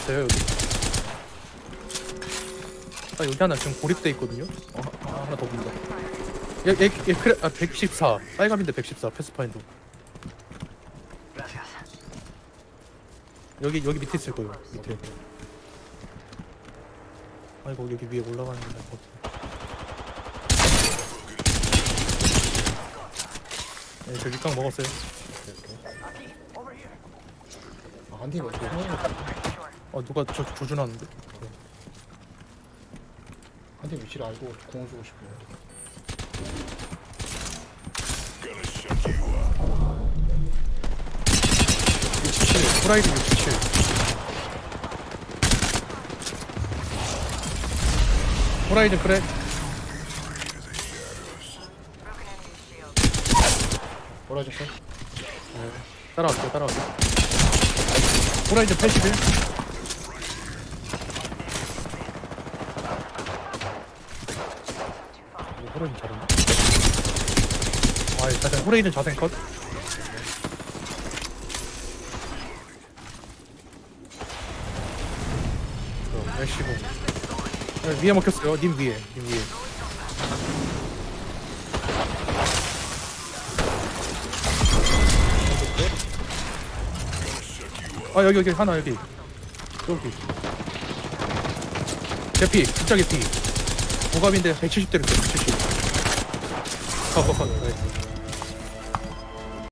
있어요 여기. 아 여기 하나 지금 고립돼 있거든요. 하나 더 본다. 얘 그래 114 빨간인데 114 패스파인더. 여기 밑에 있을 거예요. 밑에. 아이고 여기 위에 올라가는 게 나을 것 같아. 네, 저 윗강 먹었어요. 아, 한 팀이 어떻게 누가 저 조준하는데? 한팀 위치를 알고 공을 주고 싶어요. 프라이드 67. 프라이드 그래. 뭐라 하셨어? 따라왔어. 프라이드 81. 호레이든 잘한다. 일단 호레이든 자생 컷. 열시고 위에 먹혔어요. 님 위에. 여기 하나 여기. 개피 진짜 개피. 고갑인데 170대로 170. 컷.